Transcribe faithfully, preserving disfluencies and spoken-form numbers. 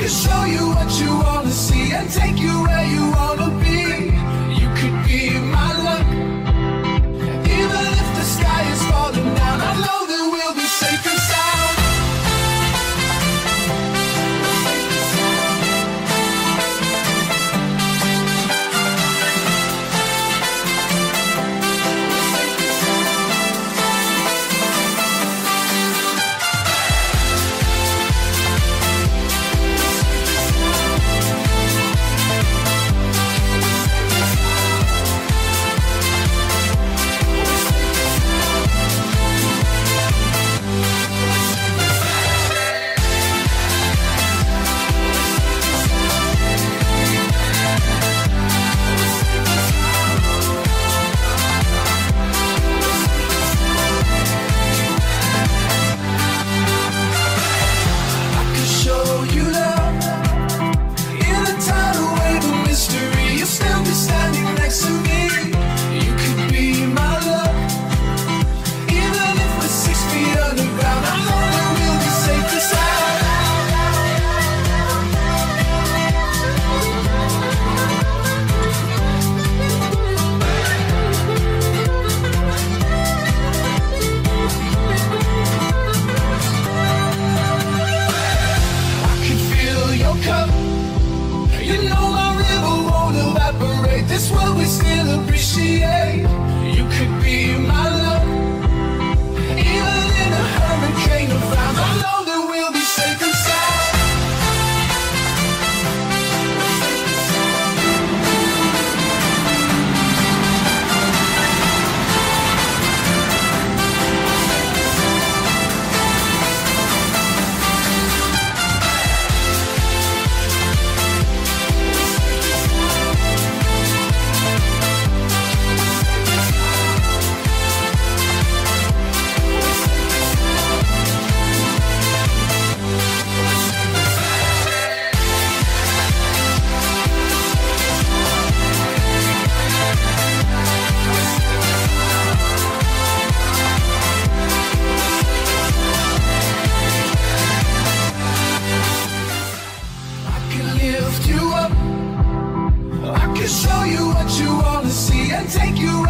can show you what you wanna see and take you where you wanna be. You could be my luck. Even if the sky is falling down, I know that we'll be safe and sound. This world we still appreciate. You could be my love. Even in a hurricane of frown, I know that we'll be safe and sound. Show you what you wanna see and take you